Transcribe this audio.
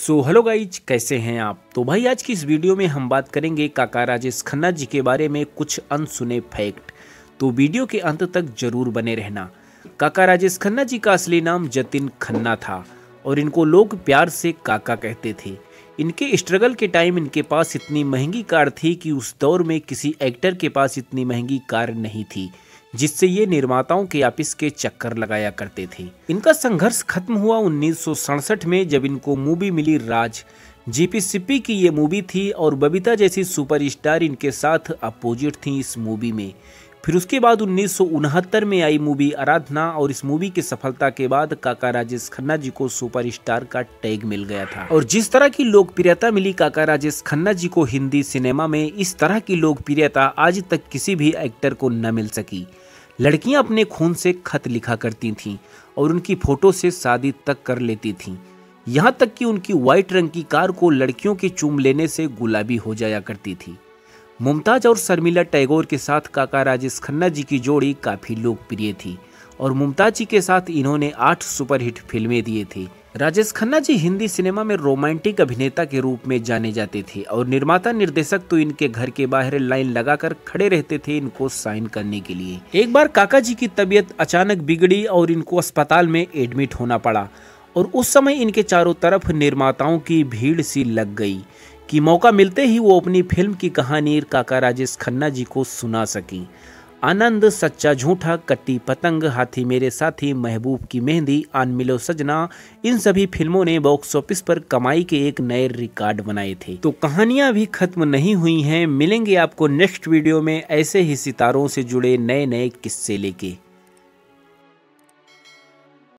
So hello guys, कैसे हैं आप। तो भाई आज की इस वीडियो में हम बात करेंगे काका राजेश खन्ना जी के बारे में कुछ अनसुने फैक्ट। तो वीडियो के अंत तक जरूर बने रहना। काका राजेश खन्ना जी का असली नाम जतिन खन्ना था और इनको लोग प्यार से काका कहते थे। इनके स्ट्रगल के टाइम इनके पास इतनी महंगी कार थी कि उस दौर में किसी एक्टर के पास इतनी महंगी कार नहीं थी, जिससे ये निर्माताओं के ऑफिस के चक्कर लगाया करते थे। इनका संघर्ष खत्म हुआ 1967 में, जब इनको मूवी मिली राज। जीपी की ये मूवी थी और बबीता जैसी सुपरस्टार इनके साथ अपोजिट थी इस मूवी में। फिर उसके बाद 1969 में आई मूवी आराधना और इस मूवी की सफलता के बाद काका राजेश खन्ना जी को सुपरस्टार का टैग मिल गया था। और जिस तरह की लोकप्रियता मिली काका राजेश खन्ना जी को हिंदी सिनेमा में, इस तरह की लोकप्रियता आज तक किसी भी एक्टर को न मिल सकी। लड़कियां अपने खून से खत लिखा करती थीं और उनकी फोटो से शादी तक कर लेती थीं। यहाँ तक कि उनकी व्हाइट रंग की कार को लड़कियों के चूम लेने से गुलाबी हो जाया करती थी। मुमताज और शर्मिला टैगोर के साथ काका राजेश खन्ना जी की जोड़ी काफी लोकप्रिय थी और मुमताज जी के साथ इन्होंने 8 सुपरहिट फिल्में दिए थे। राजेश खन्ना जी हिंदी सिनेमा में रोमांटिक अभिनेता के रूप में जाने जाते थे और निर्माता निर्देशक तो इनके घर के बाहर लाइन लगाकर खड़े रहते थे इनको साइन करने के लिए। एक बार काका जी की तबीयत अचानक बिगड़ी और इनको अस्पताल में एडमिट होना पड़ा और उस समय इनके चारों तरफ निर्माताओं की भीड़ सी लग गई कि मौका मिलते ही वो अपनी फिल्म की कहानी काका राजेश खन्ना जी को सुना सकी। आनंद, सच्चा झूठा, कट्टी पतंग, हाथी मेरे साथी, महबूब की मेहंदी, आन मिलो सजना, इन सभी फिल्मों ने बॉक्स ऑफिस पर कमाई के एक नए रिकॉर्ड बनाए थे। तो कहानियां भी खत्म नहीं हुई हैं। मिलेंगे आपको नेक्स्ट वीडियो में ऐसे ही सितारों से जुड़े नए नए किस्से लेके।